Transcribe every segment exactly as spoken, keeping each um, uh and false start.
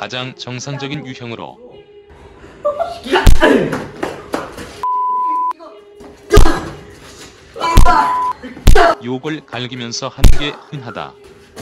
가장 정상적인 유형으로 욕을 갈기면서 하는 게 흔하다.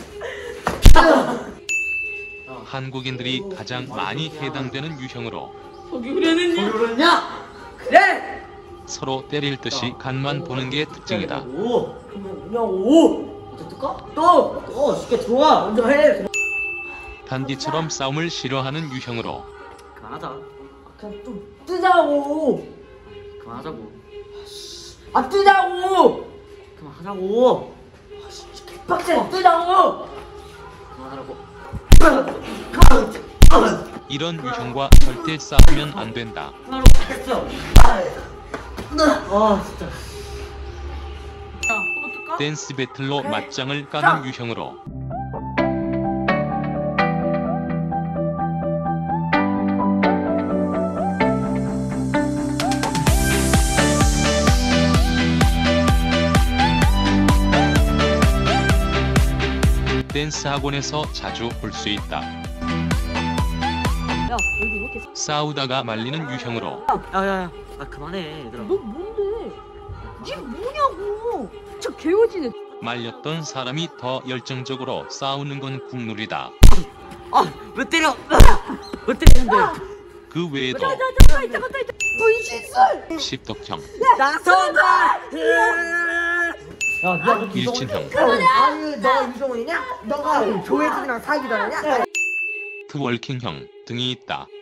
한국인들이 가장 많이 해당되는 유형으로 거기 그랬느냐? 그러냐? 그래! 서로 때릴 듯이 간만 보는 게 특징이다. 오! 그러면 뭐냐고! 어떻게 뜰까? 또! 또! 쉽게 들어와! 먼저 해! 단디처럼 싸움을 싫어하는 유형으로 그만하자. 그냥 좀 뜨자고! 그만하자고. 아 뜨자고! 그만하자고! 아씨 개빡세! 뜨자고! 그만하라고. 이런 유형과 절대 싸우면 안 된다. 하나로 했어. 아 진짜. 어떡하? 댄스 배틀로 맞짱을 까는 유형으로 댄스 학원에서 자주 볼 수 있다. 야, 여기 왜 이렇게 싸우다가 말리는 유형으로 야야야, 아 그만해 얘들아. 너 뭔데? 니 뭐냐고? 저 개오지네. 말렸던 사람이 더 열정적으로 싸우는 건 국룰이다. 아왜 때려? 왜 때리는데? 그 외에도 자, 자, 잠깐 있다, 잠깐 있다. 분신술. 십덕형, 나선다. 야, 너 일진형, 아니 너 유종훈이냐? 너가 조혜진이랑 사귀다냐? 트월킹형 등이 있다.